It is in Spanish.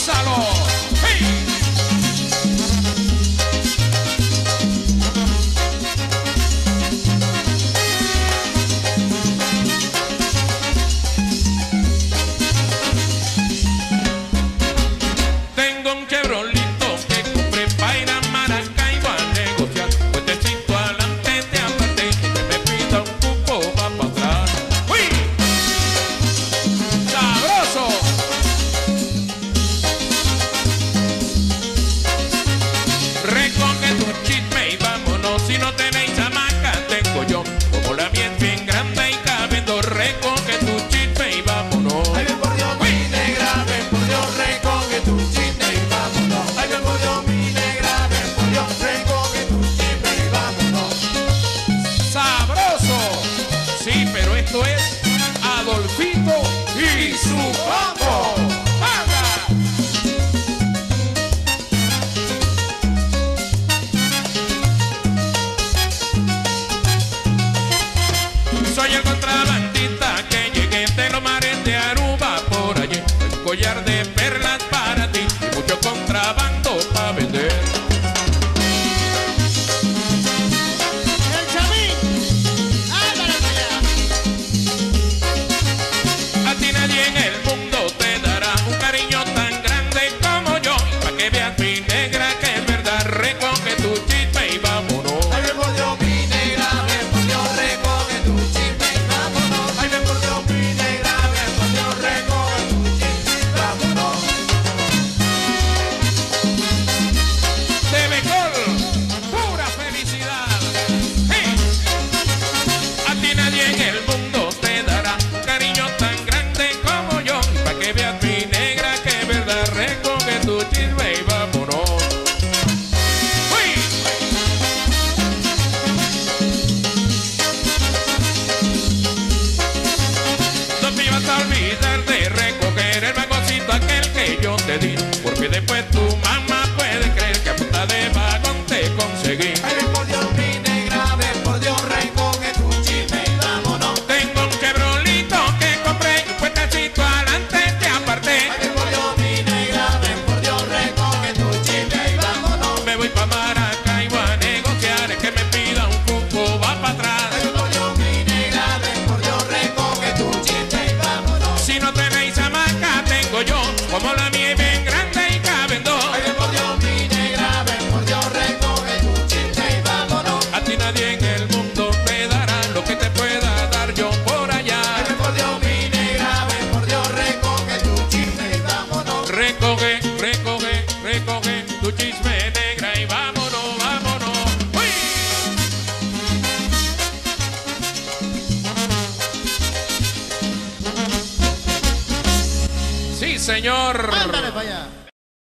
¡Gózalo! ¡Hey! Tengo un Chevroletito que compré para ir a Maracaibo a negociar. Puentecito adelante te aparté y que me pida un cupo va para atrás. ¡Uy! ¡Sabroso! Recoge tu chisme y vámonos. Si no tenéis hamaca, tengo yo. Como la mía es bien grande y cabe dos. Recoge tu chisme y vámonos. Ay, ven por Dios, mi negra, ven por Dios, recoge tu chisme y vámonos. Ay, ven por Dios, mi negra, ven por Dios, recoge tu chisme y vámonos. ¡Sabroso! Sí, pero esto es Adolfito y su combo. ¡Paga! Soy el contrabandista que llegué de los mares de Aruba por allí. Un collar de perlas para ti y mucho contrabando para vender. El Chamín, ándale para allá. A ti nadie en el mundo te dará un cariño tan grande como yo. Pa' que veas mi negra que es verdad. Recoge tu chisme y vámonos. Ay, ven por Dios, mi negra, ven por Dios, recoge tu chisme y vámonos. Ay, ven por Dios, mi negra, ven por Dios, recoge tu chisme y vámonos. De mejor, pura felicidad. ¡Hey! A ti nadie en el mundo te dará un cariño tan grande como yo. Y pa' que veas mi negra que es verdad. Recoge tu chisme y vámonos. ¡Uy! No te ibas a olvidar de recoger el vagoncito aquel que yo te di. Porque después tu mamá puede creer que a punta de vagón te conseguí. Ay, ven por Dios, mi negra, ven por Dios, recoge tu chisme y vámonos. Tengo un Chevroletito que compré y un puentecito adelante te aparté. Ay, ven por Dios, mi negra, ven por Dios, recoge tu chisme y vámonos. Me voy pa' Maracaibo a negociar, es que me pida un cupo va para atrás. Ay, ven por Dios, mi negra, ven por Dios, recoge tu chisme y vámonos. Si no tenéis hamaca tengo yo, como la mía es bien grande y caben dos. Ay, ven por Dios, mi negra, ven por Dios, recoge tu chisme y vámonos. A ti nadie en el mundo te dará lo que te pueda dar yo por allá. Ay, ven por Dios, mi negra, ven por Dios, recoge tu chisme y vámonos. Recoge, recoge, recoge tu chisme negra y vámonos, vámonos. ¡Uy! Sí, señor. Ándale para allá.